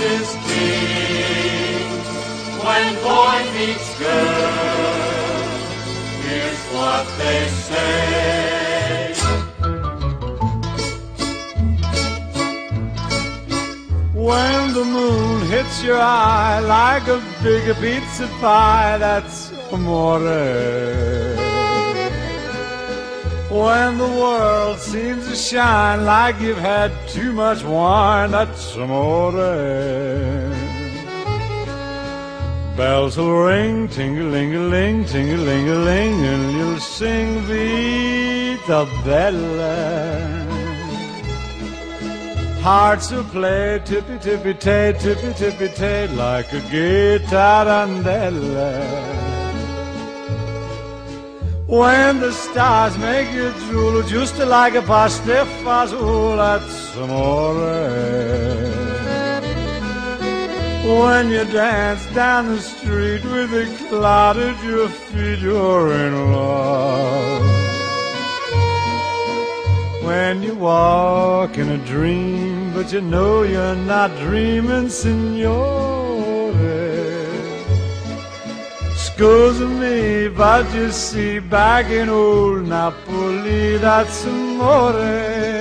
is king. When boy meets girl, here's what they say. When the moon hits your eye like a big pizza pie, that's amore. When the world seems to shine like you've had too much wine, that's amore. Bells will ring, ting-a-ling-a-ling, ting-a-ling-a-ling, and you'll sing Vita Bella. Hearts will play tippy-tippy-tay, tippy-tippy-tay, like a gay tarantella. When the stars make you drool, just like a pastifazool, that's amore. When you dance down the street with a cloud at your feet, you're in love. When you walk in a dream, but you know you're not dreaming, signore. Scusa me, but you see, back in old Napoli, that's amore.